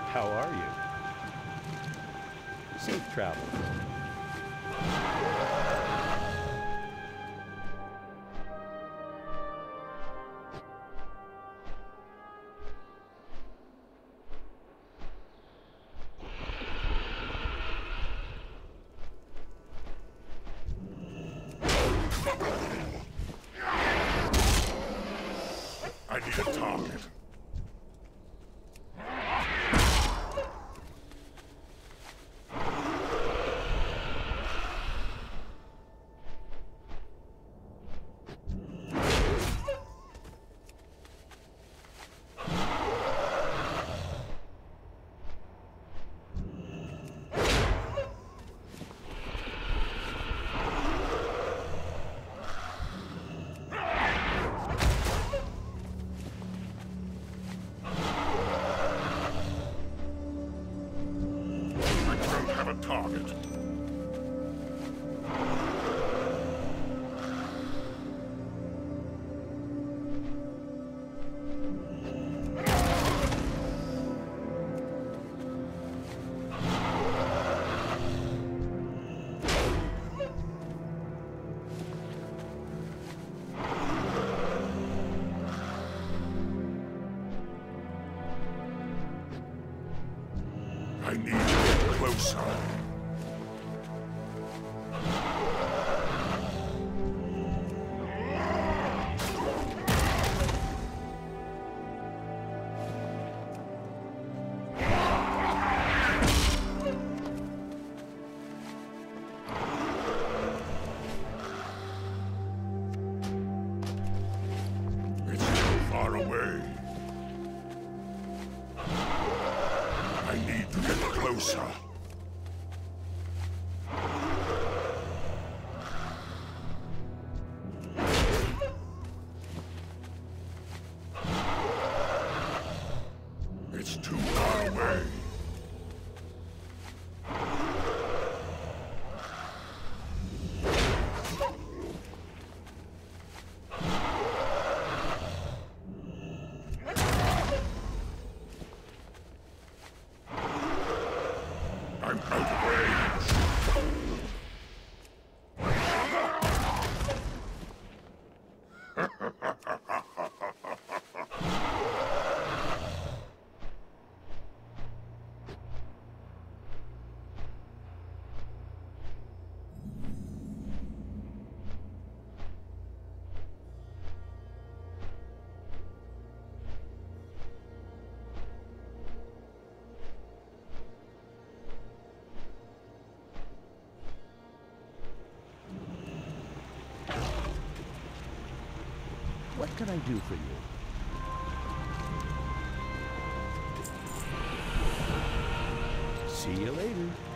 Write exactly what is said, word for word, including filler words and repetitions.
How are you? Safe travels. I need a target. Target. I need to get closer. It's too far away. I need to get closer. It's too far away. I'm out of range. What can I do for you? See you later.